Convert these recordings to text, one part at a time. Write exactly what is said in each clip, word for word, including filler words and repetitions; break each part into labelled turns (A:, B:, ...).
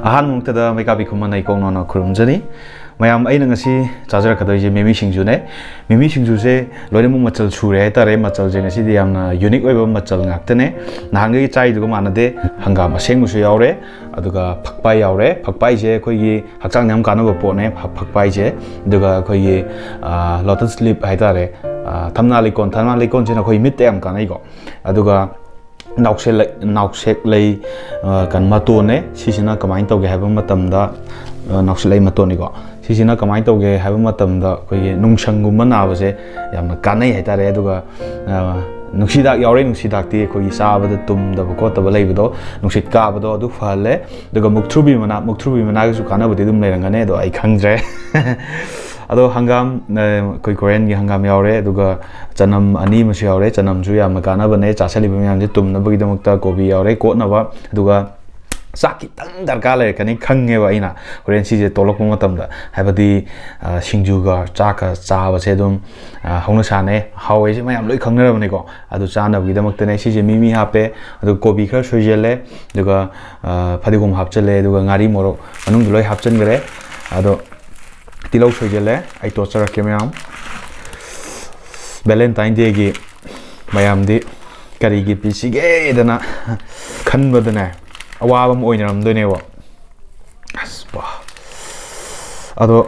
A: ꯑꯍꯥꯟꯕꯃꯛꯇꯗ ꯃꯩꯀꯥꯕꯤ ꯈꯨꯃꯟ ꯑꯩꯀꯣꯡꯅ ꯈꯨꯔꯨꯝꯖꯅꯤ ꯃꯌꯥꯝ ꯑꯩꯅ ꯉꯁꯤ ꯆꯥꯖꯔꯛꯀꯗꯣꯏꯁꯦ ꯃꯤꯃꯤ ꯁꯤꯡꯖꯨꯅꯦ ꯃꯤꯃꯤ ꯁꯤꯡꯖꯨꯁꯦ ꯂꯣꯏꯅꯃꯛ ꯃꯆꯜ ꯁꯨꯔꯦ ꯍꯥꯏꯇꯥꯔꯦ ꯃꯆꯜꯁꯦ ꯉꯁꯤꯗꯤ ꯌꯥꯝꯅ ꯌꯨꯅꯤꯛ ꯑꯣꯏꯕ ꯃꯆꯜ ꯉꯥꯛꯇꯅꯦ ꯅꯍꯥꯟꯒꯩ ꯆꯥꯏꯗꯨꯒ ꯃꯥꯟꯅꯗꯦ ꯍꯪꯒꯥꯝ ꯑꯁꯦꯡꯕꯁꯨ ꯌꯥꯎꯔꯦ ꯑꯗꯨꯒ ꯐꯛꯄꯥꯏ ꯌꯥꯎꯔꯦ ꯐꯛꯄꯥꯏꯁꯦ ꯑꯩꯈꯣꯏꯒꯤ ꯍꯛꯆꯥꯡꯗ ꯌꯥꯝ ꯀꯥꯟꯅꯕ ꯄꯣꯠꯅꯦ ꯐꯛꯄꯥꯏꯁꯦ ꯑꯗꯨꯒ ꯑꯩꯈꯣꯏꯒꯤ ꯂꯣꯇꯁ ꯂꯤꯞ ꯍꯥꯏꯇꯥꯔꯦ ꯊꯝꯅꯥ ꯂꯩꯀꯣꯟ ꯊꯝꯅꯥ ꯂꯩꯀꯣꯟꯁꯤꯅ ꯑꯩꯈꯣꯏ ꯃꯤꯠꯇ ꯌꯥꯝ ꯀꯥꯟꯅꯩꯀꯣ ꯑꯗꯨꯒ ꯅꯥꯎꯁꯦꯛ ꯅꯥꯎꯁꯦꯛ ꯂꯩ ꯀꯩꯅꯣ ꯃꯇꯣꯟꯅꯦ ꯁꯤꯁꯤꯅ ꯀꯃꯥꯏꯅ ꯇꯧꯒꯦ ꯍꯥꯏꯕ ꯃꯇꯝꯗ ꯅꯥꯎꯁꯦꯛ ꯂꯩ ꯃꯇꯣꯟꯅꯤꯀꯣ ꯁꯤꯁꯤꯅ ꯀꯃꯥꯏꯅ ꯇꯧꯒꯦ ꯍꯥꯏꯕ ꯃꯇꯝꯗ ꯑꯩꯈꯣꯏꯒꯤ ꯅꯨꯡꯁꯪꯒꯨꯝꯕ ꯅꯥꯕꯁꯦ ꯌꯥꯝꯅ ꯀꯥꯟꯅꯩ ꯍꯥꯏꯇꯥꯔꯦ ꯑꯗꯨꯒ ꯅꯨꯡꯁꯤꯗꯥꯛ ꯌꯥꯎꯔꯦ ꯅꯨꯡꯁꯤꯗꯥꯛꯇꯤ ꯑꯩꯈꯣꯏꯒꯤ ꯆꯥꯕꯗ ꯇꯨꯝꯗꯕ ꯈꯣꯠꯇꯕ ꯂꯩꯕꯗꯣ ꯅꯨꯡꯁꯤꯠ ꯀꯥꯕꯗꯣ ꯑꯗꯨ ꯐꯍꯜꯂꯦ ꯑꯗꯨꯒ ꯃꯨꯛꯊ꯭ꯔꯨꯕꯤ ꯃꯅꯥ ꯃꯨꯛꯊ꯭ꯔꯨꯕꯤ ꯃꯅꯥꯒꯤꯁꯨ ꯀꯥꯟꯅꯕꯗꯤ ꯑꯗꯨꯝ ꯂꯩꯔꯝꯒꯅꯤ ꯑꯗꯣ ꯑꯩ ꯈꯪꯗ꯭ꯔꯦ ꯑꯗꯣ ꯍꯪꯒꯥꯝ ꯑꯩꯈꯣꯏ ꯀꯣꯔꯤꯌꯟꯒꯤ ꯍꯪꯒꯥꯝ ꯌꯥꯎꯔꯦ ꯑꯗꯨꯒ ꯆꯅꯝ ꯑꯅꯤ ꯑꯃꯁꯨ ꯌꯥꯎꯔꯦ ꯆꯅꯝꯁꯨ ꯌꯥꯝꯅ ꯀꯥꯟꯅꯕꯅꯦ ꯆꯥꯁꯜꯂꯤꯕ ꯃꯌꯥꯝꯁꯦ ꯇꯨꯝꯅꯕꯒꯤꯗꯃꯛꯇ ꯀꯣꯕꯤ ꯌꯥꯎꯔꯦ ꯀꯣꯠꯅꯕ ꯑꯗꯨꯒ ꯆꯥꯛ ꯈꯤꯇꯪ ꯗꯔꯀꯥꯔ ꯂꯩꯔꯛꯀꯅꯤ ꯈꯪꯉꯦꯕ ꯑꯩꯅ ꯍꯣꯔꯦꯟ ꯁꯤꯁꯦ ꯇꯣꯂꯛꯄ ꯃꯇꯝꯗ ꯍꯥꯏꯕꯗꯤ ꯁꯤꯡꯖꯨꯒ ꯆꯥꯛꯀ ꯆꯥꯕꯁꯦ ꯑꯗꯨꯝ ꯍꯧꯅꯁꯥꯅꯦ ꯍꯥꯎꯋꯦꯁꯦ ꯃꯌꯥꯝ ꯂꯣꯏ ꯈꯪꯅꯔꯕꯅꯤꯀꯣ ꯑꯗꯨ ꯆꯥꯅꯕꯒꯤꯗꯃꯛꯇꯅꯦ ꯁꯤꯁꯦ ꯃꯤꯃꯤ ꯍꯥꯞꯄꯦ ꯑꯗꯨꯒ ꯀꯣꯕꯤ ꯈꯔ ꯁꯣꯏꯖꯜꯂꯦ ꯑꯗꯨꯒ ꯐꯗꯤꯒꯣꯝ ꯍꯥꯞꯆꯜꯂꯦ ꯑꯗꯨꯒ ꯉꯥꯔꯤ ꯃꯣꯔꯣꯛ ꯃꯅꯨꯡꯗ ꯂꯣꯏ ꯍꯥꯞꯆꯟꯈ꯭ꯔꯦ ꯑꯗꯣ ꯇꯤꯜꯍꯧ ꯁꯣꯏꯖꯜꯂꯦ ꯑꯩ ꯇꯣꯠꯆꯔꯛꯀꯦ ꯃꯌꯥꯝ ꯚꯦꯂꯦꯟꯇꯥꯏꯟ ꯗꯦꯒꯤ ꯃꯌꯥꯝꯗꯤ ꯀꯔꯤꯒꯤ ꯄꯤꯁꯤꯒꯦꯗꯅ ꯈꯟꯕꯗꯅꯦ ꯑꯋꯥꯕ ꯑꯃ ꯑꯣꯏꯅꯔꯝꯗꯣꯏꯅꯦꯕ ꯑꯁ ꯋꯥ ꯑꯗꯣ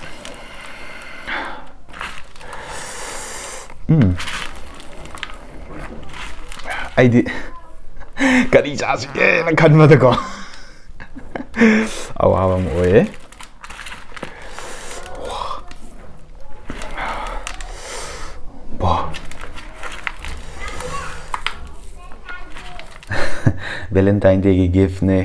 A: ꯎꯝ ꯑꯩꯗꯤ ꯀꯔꯤ ꯆꯥꯁꯤꯒꯦꯅ ꯈꯟꯕꯗꯀꯣ ꯑꯋꯥꯕ ꯑꯃ ꯑꯣꯏꯌꯦ Valentine Day की गिफ्ट ने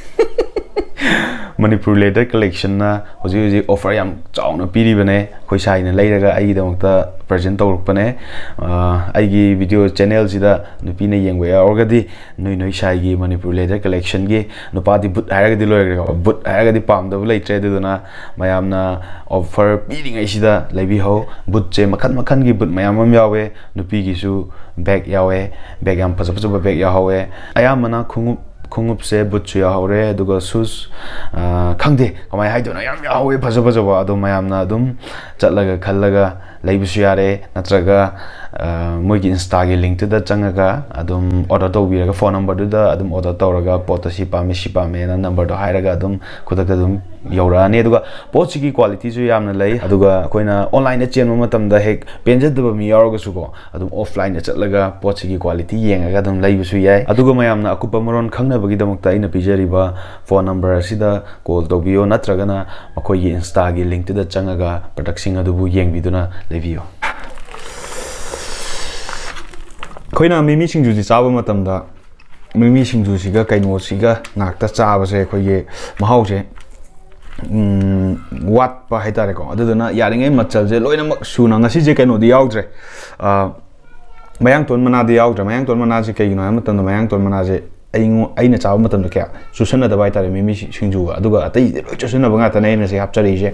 A: मणिपुर लेदर कलेक्शन ना होजी होजी ऑफर याम चाउना पीरी बने कोई साइना लेरगा आई दमकता प्रेजेंट तौरपने आईगी वीडियो चैनल सिदा नुपी ने येंगवे यावगदी नुई नुई साइगी मणिपुर लेदर कलेक्शन गी नुपादी बुट हायरगदी लोयरगा बुट हायरगदी पामदब लेत्रे दुना मयामना ऑफर पीरी ngaisidा लेबी हो बुट चे मखन मखन गी बुट मयाम मम यावे नुपी गिसु बैग यावे बैग याम फजब फजब बैग यावे अयामना खुंगुप खुंगुप से बुट याहौरे अदुगा शूज खंगदे कमाय हाइदोना याम याहौवे फजब फजब अदो मयामना अदुम चटलगा खल्लगा लेबिसु यारे नत्रगा मोइगी इंस्टा गी लिंक तुदा चंगगा अदुम ऑर्डर तौबिरगा फोन नंबर दुदा अदुम ऑर्डर तौरगा पोत सि पामे सि पामे ना नंबर दो हाइरगा अदुम खुदक अदुम यौरानी अदुगा पोत की क्वालिटी सु यामना लई अदुगा कोइना ऑनलाइन चेन मतमदा हेक पेंजदब मी यारगसुको अदुम ऑफलाइन चटलगा पोत की क्वालिटी येंगगा अदुम लेबिसु याय अदुगा मयामना अकुपा मरोन खंगनबगीदमक्ता अइना पिजरिबा फोन नंबर असिदा कॉल तौबियो नत्रगना मखोइगी इंस्टा गी लिंक तुदा चंगगा प्रोडक्टसिंग अदुबु येंगबिदुना लेबियो खोइना मिमी सिंजुजी चाबा मतमदा मिमी सिंजुसिगा कैनोसिगा नाक्ता चाबसे खोइगे महाउसे वाटपा हाइतारेको अदुदुना यारिङै मचलजे लोइनमक सुना ngasiजे कैनोदि याउद्रे मयांग तोन मनादि याउद्रे मयांग तोन मनाजे कैगिनो हाय मतमदा मयांग तोन मनाजे अइङो अइना चाबा मतमदा क्या सुसनदबा हाइतारे मिमी सिंजुगा अदुगा अतै लोइ चुसनबा गातने अइना से हापचरिजे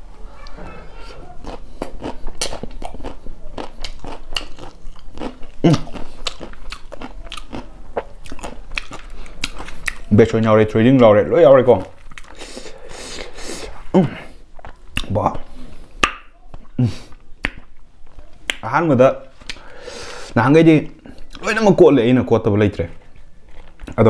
A: बेचोन यावरे ट्रेडिंग लावरे लो यावरे को बा अहान मदा नहांगैदि लोइनम कोले अइना कोतब लैत्रे अदो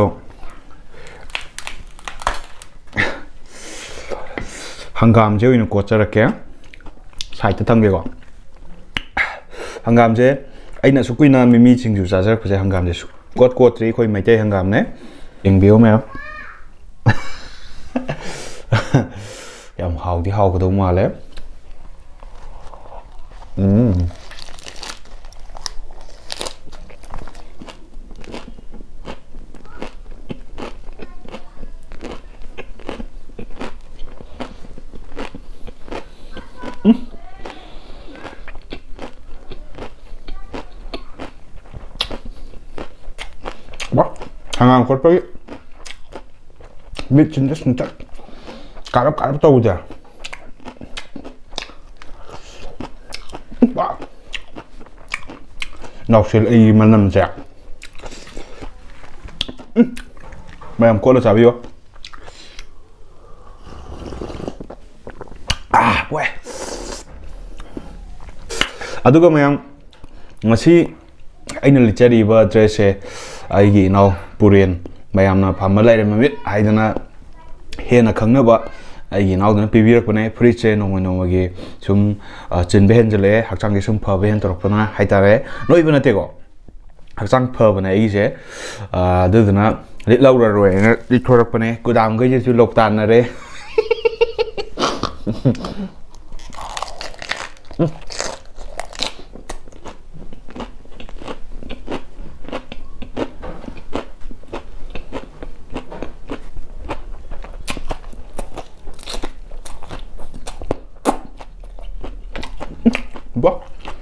A: हंगाम जे ओइना कोचरके साइड थमगे को हंगाम जे अइना सुकुइना मिमी सिंजु चाजरपसे हंगाम जे कोट कोत्रि खोइ मैते हंगाम ने येंबियो मैम याम हाउदी हाउगदौ माले हम्म हंगाम कोटपगी मिट चिन जस्ट नट कारब कारब तौदे वा नाउसेल अई मनम से मैम कोला चाबियो ꯋꯥꯏ ꯑꯗꯨꯒ ꯃꯌꯥꯝ ꯉꯁꯤ ꯑꯩꯅ ꯂꯤꯠꯆꯔꯤꯕ ꯗ꯭ꯔꯦꯁꯁꯦ ꯑꯩꯒꯤ ꯏꯅꯥꯎ ꯄꯨꯔꯦꯟ ꯃꯌꯥꯝꯅ ꯐꯝꯕ ꯂꯩꯔꯦ ꯃꯃꯤꯠ ꯍꯥꯏꯗꯅ ꯍꯦꯟꯅ ꯈꯪꯅꯕ ꯑꯩꯒꯤ ꯏꯅꯥꯎꯗꯨꯅ ꯄꯤꯕꯤꯔꯛꯄꯅꯦ ꯐꯨꯔꯤꯠꯁꯦ ꯅꯣꯡꯃ ꯅꯣꯡꯃꯒꯤ ꯁꯨꯝ ꯆꯤꯟꯕ ꯍꯦꯟꯖꯜꯂꯛꯑꯦ ꯍꯛꯆꯥꯡꯁꯦ ꯁꯨꯝ ꯐꯕ ꯍꯦꯟ ꯇꯧꯔꯛꯄꯅ ꯍꯥꯏꯇꯥꯔꯦ ꯅꯣꯏꯕ ꯅꯠꯇꯦꯀꯣ ꯍꯛꯆꯥꯡ ꯐꯕꯅꯦ ꯑꯩꯒꯤꯁꯦ ꯑꯗꯨꯗꯨꯅ ꯂꯤꯠꯂꯧꯔꯔꯣꯏꯅ ꯂꯤꯠꯊꯣꯔꯛꯄꯅꯦ ꯀꯨꯗꯥꯝꯈꯩꯁꯤꯁꯨ ꯂꯣꯛꯇꯥꯟꯅꯔꯦ 뭐?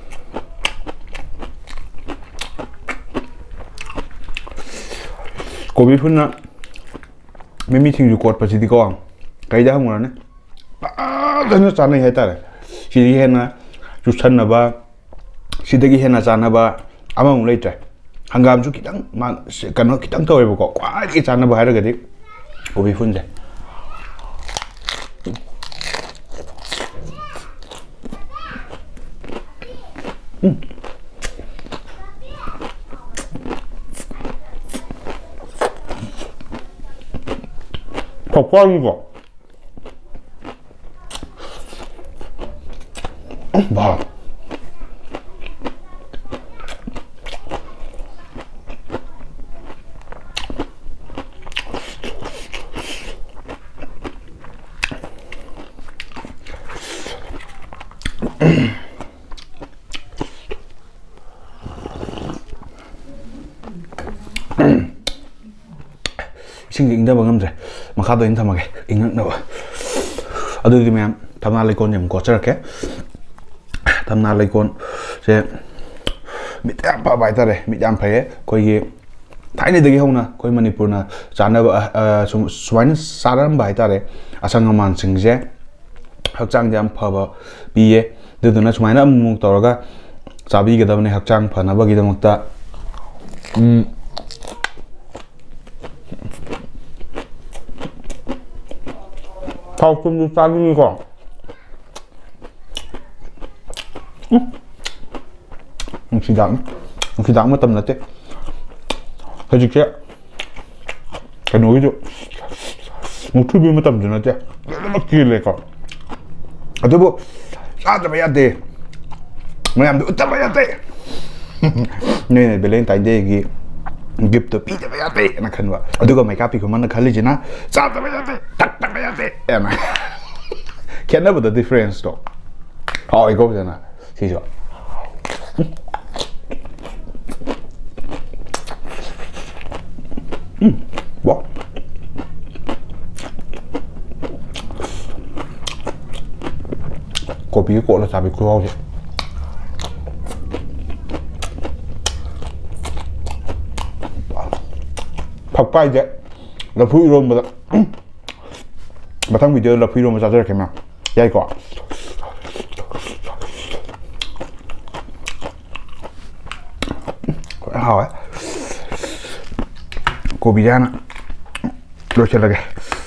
A: 고비 푼나 미미 팅주 꽃빠지디고 가이다 하모라네 아전혀 짜네 했다래 시디 해나 주찬나바 시대기 해나 짜나바 아마 몰라있대 한가암주 기당 만 간호 기당 더 해보고 꽉 이렇게 짜나바 하려거든 고비 푼데 음. 더 거. 봐. 이싱이 ingdaba ngamdre makado in thamage ingaknaba adudi ma'am thamna laikon yam ko charake thamna laikon se mityam pa bai tare mityam phaye koi gi thaine dagi hona koi manipur na chanaba swain saram bai tare asangaman singje hakchang jam phaba biye duduna sumaina amuk toraga chabi gedabne hakchang phanaba gidamakta um 좀 싸기니까 응? 시장 시장 뭐 땀났대 해줄게 cái nồi chứ một thứ mà tầm nó chứ nó mất kia lại còn ở tôi bộ sao tao phải ăn đi mà làm được tao phải ăn đi nên này phải lên tay đây gì gift to pizza phải ăn đi nó khăn vậy ở tôi có mấy cái pizza mà nó khăn lên chứ na sao tao phải ăn đi tắc tắc phải ăn đi em này can't know the difference though oh it goes in a see so mm wow kopi ko la sabi ko je 팍파이 이제 러프 이론보다 바탕 비디오 러프 이론보다 저렇게 막 야 이거 하와 고비잖아 로철하게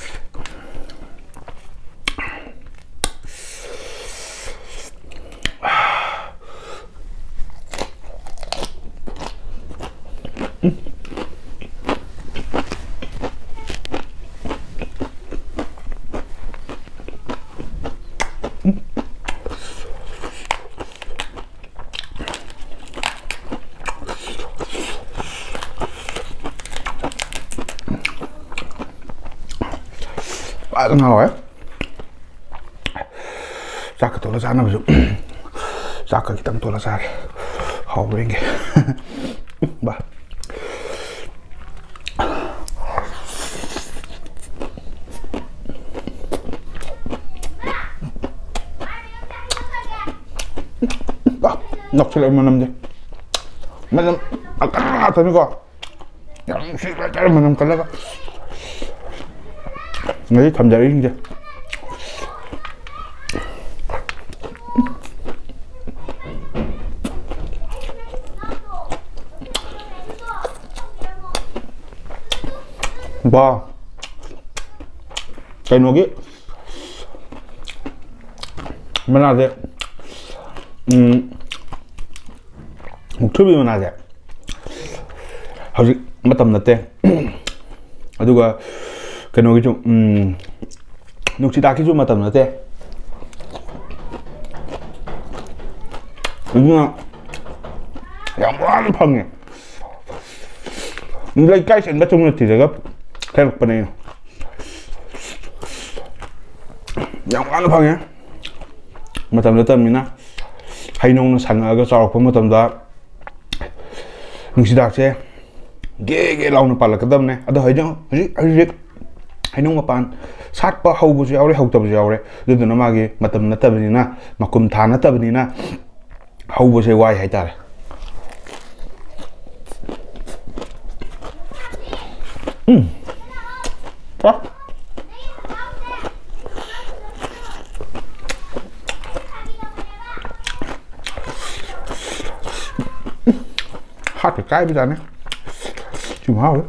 A: 빠져 나와요? 싹 돌아서 하나 보죠. 싹 땅 돌아서 하게. 하우링 게. 봐. 아, 넉칠 얼마 남지? 맨날 아까 다니고 양식을 잘만 걸려가. Nghĩ thầm giờ yên chưa ba cái nó kia ꯃꯅꯥꯁꯦ ꯃꯨꯛꯊ꯭ꯔꯨꯕꯤ ꯃꯅꯥꯁꯦ ꯍꯧꯖꯤꯛ ꯃꯇꯝ ꯅꯠꯇꯦ ꯑꯗꯨꯒ ꯀꯩꯅꯣꯒꯤꯁꯨ ꯅꯨꯡꯁꯤꯗꯥꯛꯀꯤꯁꯨ ꯃꯇꯝ ꯅꯠꯇꯦ ꯑꯗꯨꯅ ꯌꯥꯝ ꯋꯥꯅ ꯐꯪꯉꯦ ꯂꯩꯀꯥꯏ ꯆꯟꯕ ꯆꯨꯝꯅ ꯊꯤꯔꯒ ꯊꯩꯔꯛꯄꯅꯦ ꯌꯥꯝ ꯋꯥꯅ ꯐꯪꯉꯦ ꯃꯇꯝ ꯅꯠꯇꯕꯅꯤꯅ ꯍꯩꯅꯧꯅ ꯁꯪꯉꯛꯑꯒ ꯆꯥꯎꯔꯛꯄ ꯃꯇꯝꯗ ꯅꯨꯡꯁꯤꯗꯥꯛꯁꯦ ꯒꯦ ꯒꯦ ꯂꯥꯎꯅ ꯄꯥꯜꯂꯛꯀꯗꯕꯅꯦ ꯑꯗꯣ ꯍꯧꯖꯤꯛ ꯍꯧꯖꯤꯛ ꯍꯧꯖꯤꯛ ꯍꯩꯅꯧ ꯃꯄꯥꯟ ꯁꯥꯠꯄ ꯍꯧꯕꯁꯨ ꯌꯥꯎꯔꯦ ꯍꯧꯇꯕꯁꯨ ꯌꯥꯎꯔꯦ ꯑꯗꯨꯗꯨꯅ ꯃꯥꯒꯤ ꯃꯇꯝ ꯅꯠꯇꯕꯅꯤꯅ ꯃꯀꯨꯝ ꯊꯥ ꯅꯠꯇꯕꯅꯤꯅ ꯍꯧꯕꯁꯦ ꯋꯥꯏ ꯍꯥꯏꯇꯥꯔꯦ 음. 자. hot cái bây giờ này chùm hao đấy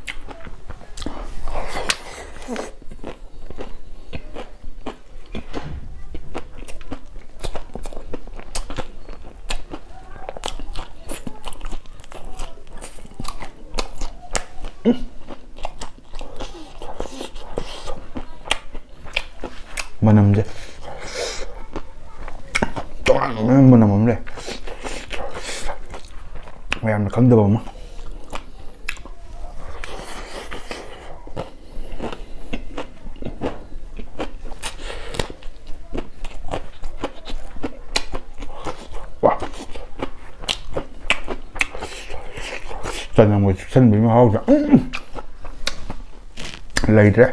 A: manam je toang manam am le mayam na khangdaba ma wa chân mo chân bị ma hao ja lấy ra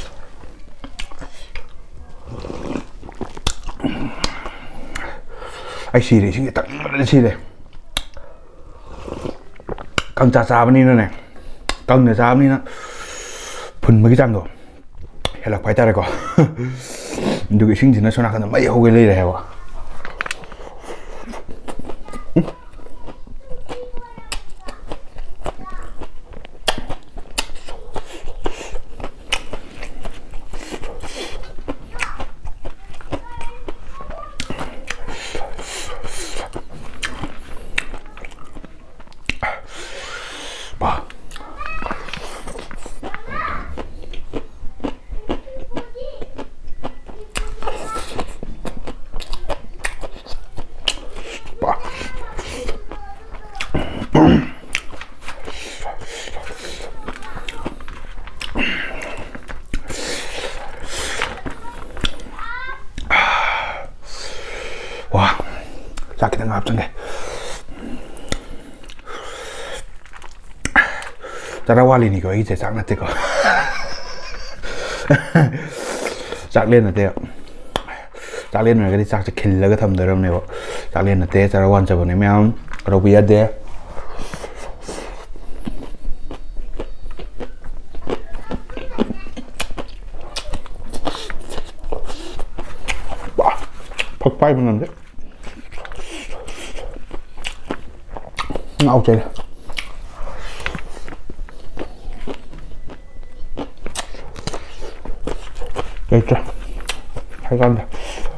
A: ai xì đấy chính tặng nó xì đấy căng chà chà bên này này căng để chà bên này phun mấy cái răng rồi hay là quay ta đây có được cái sinh thì nó sao nào mấy hô cái lấy này à 자, kita ngap chang Tara wali ni ko i che chak na te ko chak len na te chak len na ga di chak che khil la ga tham daram ne bo chak len na te tara wan cha bo ne myam ro bi ya de ba phak pai man de ngầu chơi đây chưa hai con rồi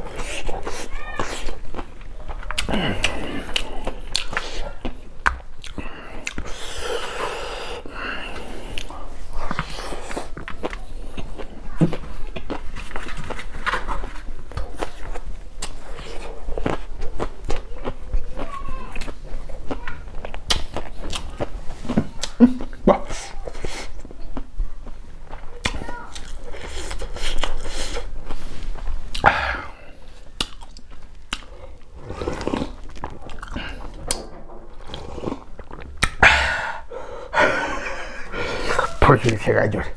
A: thôi sẽ gãy rồi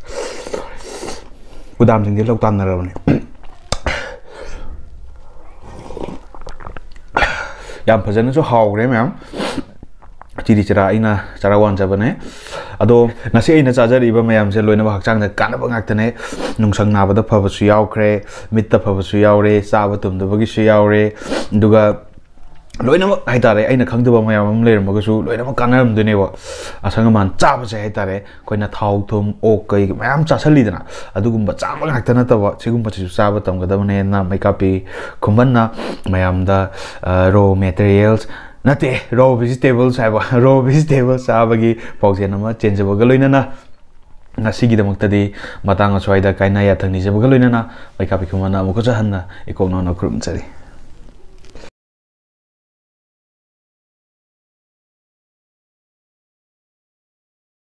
A: 부담 생길 loktan 나라오네 ꯌꯥꯝ ꯐꯖꯅꯁꯨ ꯍꯥꯎꯈ꯭ꯔꯦ ꯃꯌꯥꯝ ꯆꯤꯔꯤ ꯆꯤꯔꯥ ꯑꯩꯅ ꯆꯔꯥ ꯋꯥꯟꯖꯕꯅꯦ ꯑꯗꯣ ꯉꯁꯤ ꯑꯩꯅ ꯆꯥꯖꯔꯤꯕ ꯃꯌꯥꯝꯁꯦ ꯂꯣꯏꯅꯃꯛ ꯍꯛꯆꯥꯡꯗ ꯀꯥꯟꯅꯕ ꯉꯥꯛꯇꯅꯦ ꯅꯨꯡꯁꯪ ꯅꯥꯕꯗ ꯐꯕꯁꯨ ꯌꯥꯎꯈ꯭ꯔꯦ ꯃꯤꯠꯇ ꯐꯕꯁꯨ ꯌꯥꯎꯔꯦ ꯆꯥꯕ ꯇꯨꯝꯗꯕꯒꯤꯁꯨ ꯌꯥꯎꯔꯦ ꯑꯗꯨꯒ loinama haitare aina khangdaba mayam am leiramagasu loinama kanaramdunewa asangaman chabase haitare koina thau thum ok kai mayam chasalidana adugumba chaba ngaktana taba sigumba chisu chaba tamgadabane na maikapi khumbanna mayamda raw materials nate raw vegetables haiba raw vegetables sabagi paujena changeable loinana ngasi damuktadi matang aswaida kaina ya thangni jabagaloinana maikapi khumana mukoja hanna ikongno no krum chari